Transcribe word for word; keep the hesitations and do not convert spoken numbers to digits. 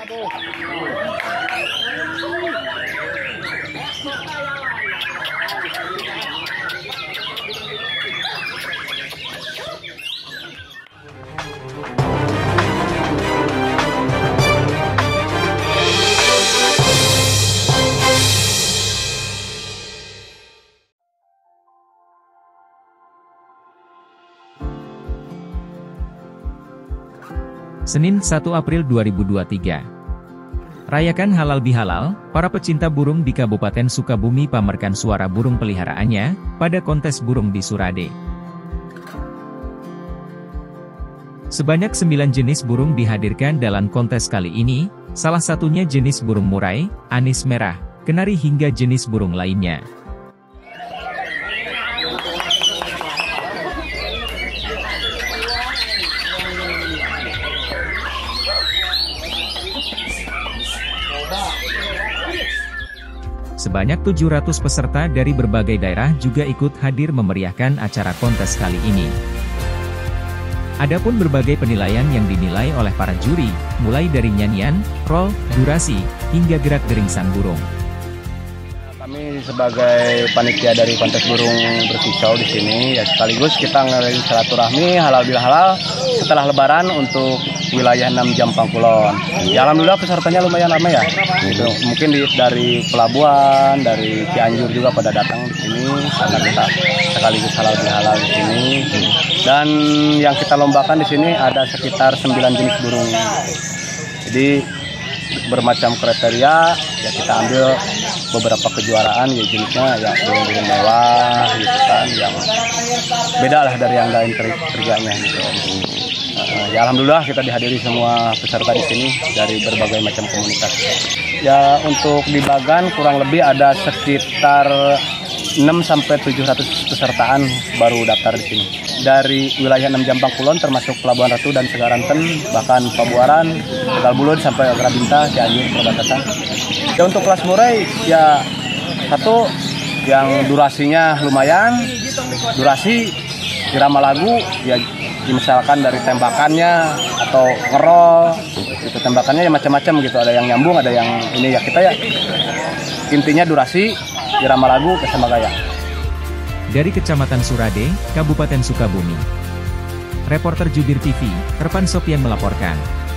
Senin satu April dua ribu dua puluh tiga. Rayakan halal bihalal, para pecinta burung di Kabupaten Sukabumi pamerkan suara burung peliharaannya, pada kontes burung di Surade. Sebanyak sembilan jenis burung dihadirkan dalam kontes kali ini, salah satunya jenis burung murai, anis merah, kenari hingga jenis burung lainnya. Sebanyak tujuh ratus peserta dari berbagai daerah juga ikut hadir memeriahkan acara kontes kali ini. Adapun berbagai penilaian yang dinilai oleh para juri, mulai dari nyanyian, roll, durasi, hingga gerak-gering sang burung. Kami sebagai panitia dari kontes burung berkicau di sini, ya sekaligus kita ngelakuin silaturahmi halal bihalal setelah Lebaran untuk wilayah enam Jampang Kulon. Ya alhamdulillah pesertanya lumayan ramai ya. Gitu. Mungkin di, dari pelabuhan, dari Cianjur juga pada datang di sini karena kita sekaligus halal bihalal di sini. Dan yang kita lombakan di sini ada sekitar sembilan jenis burung. Jadi bermacam kriteria, ya kita ambil beberapa kejuaraan ya jenisnya ya burung-burung mewah gitu kan, yang beda lah dari yang lain kerjanya gitu. Uh, ya alhamdulillah kita dihadiri semua peserta di sini dari berbagai macam komunitas. Ya untuk di Bagan kurang lebih ada sekitar enam sampai tujuh ratus pesertaan baru daftar di sini. Dari wilayah enam Jampang Kulon termasuk Pelabuhan Ratu dan Segaranten, bahkan Pabuaran, Tegal Bulun sampai Grabinta, Cianjur, perbatasan. Ya untuk kelas murai ya satu yang durasinya lumayan, durasi irama lagu ya misalkan dari tembakannya atau ngerol, itu tembakannya ya macam-macam gitu, ada yang nyambung, ada yang ini ya kita ya intinya durasi, irama lagu, kesama gaya. Dari Kecamatan Surade, Kabupaten Sukabumi, reporter Jubir T V, Terpan Sopian melaporkan.